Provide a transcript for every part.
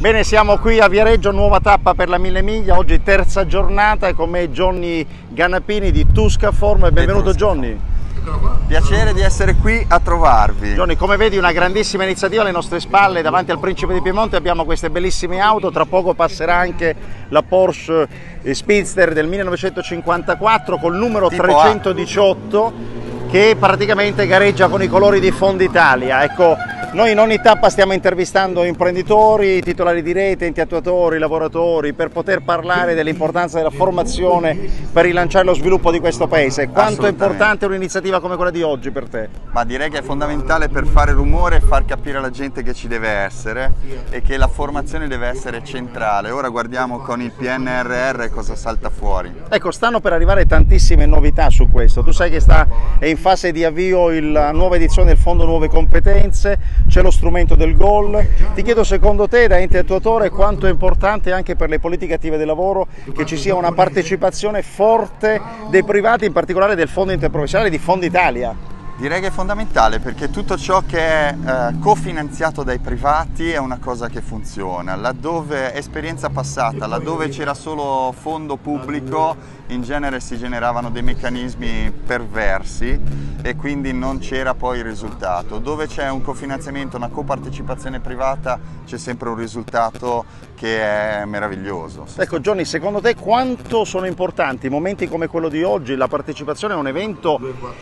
Bene, siamo qui a Viareggio, nuova tappa per la 1000 miglia, oggi terza giornata e con me Johnny Ganapini di Tuscaform. Benvenuto Johnny. Piacere di essere qui a trovarvi. Johnny, come vedi una grandissima iniziativa alle nostre spalle, davanti al Principe di Piemonte abbiamo queste bellissime auto, tra poco passerà anche la Porsche Speedster del 1954 col numero Tipo 318 che praticamente gareggia con i colori di Fonditalia. Ecco, noi in ogni tappa stiamo intervistando imprenditori, titolari di rete, intrattuatori, lavoratori, per poter parlare dell'importanza della formazione per rilanciare lo sviluppo di questo paese. Quanto è importante un'iniziativa come quella di oggi per te? Ma direi che è fondamentale per fare rumore e far capire alla gente che ci deve essere e che la formazione deve essere centrale. Ora guardiamo con il PNRR cosa salta fuori. Ecco, stanno per arrivare tantissime novità su questo. Tu sai che è in fase di avvio la nuova edizione del Fondo Nuove Competenze, c'è lo strumento del GOL. Ti chiedo, secondo te, da ente attuatore, quanto è importante anche per le politiche attive del lavoro che ci sia una partecipazione forte dei privati, in particolare del Fondo Interprofessionale di Fonditalia? Direi che è fondamentale, perché tutto ciò che è cofinanziato dai privati è una cosa che funziona. Laddove esperienza passata, laddove c'era solo fondo pubblico, in genere si generavano dei meccanismi perversi e quindi non c'era poi il risultato. Dove c'è un cofinanziamento, una copartecipazione privata, c'è sempre un risultato che è meraviglioso. Ecco Johnny, secondo te quanto sono importanti momenti come quello di oggi? La partecipazione a un evento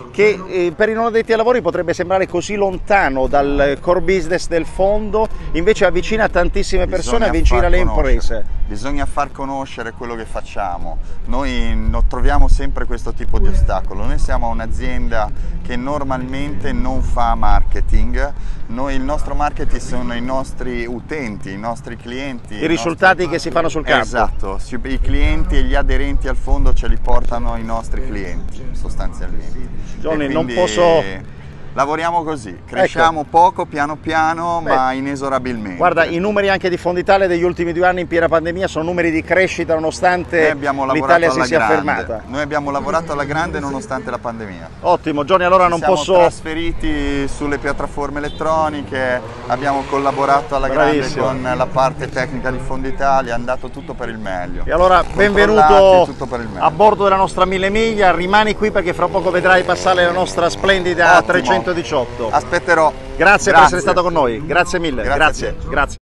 che per i non addetti ai lavori potrebbe sembrare così lontano dal core business del fondo, invece avvicina tantissime persone, avvicina le imprese. Bisogna far conoscere quello che facciamo. Noi troviamo sempre questo tipo di ostacolo. Noi siamo un'azienda che normalmente non fa marketing. Il nostro marketing sono i nostri utenti, i nostri clienti. I risultati che si fanno sul campo. Esatto, i clienti e gli aderenti al fondo ce li portano i nostri clienti sostanzialmente. Johnny, quindi non posso... lavoriamo così, cresciamo poco, piano piano, ma inesorabilmente. Guarda, i numeri anche di Fonditalia degli ultimi 2 anni in piena pandemia sono numeri di crescita nonostante l'Italia si sia fermata. Noi abbiamo lavorato alla grande nonostante la pandemia. Ottimo Johnny, allora non posso... Siamo trasferiti sulle piattaforme elettroniche, abbiamo collaborato alla grande con la parte tecnica di Fonditalia, è andato tutto per il meglio. E allora benvenuto a bordo della nostra 1000 miglia, rimani qui perché fra poco vedrai passare la nostra splendida 318. Aspetterò. Grazie per essere stato con noi, grazie mille. Grazie. Grazie.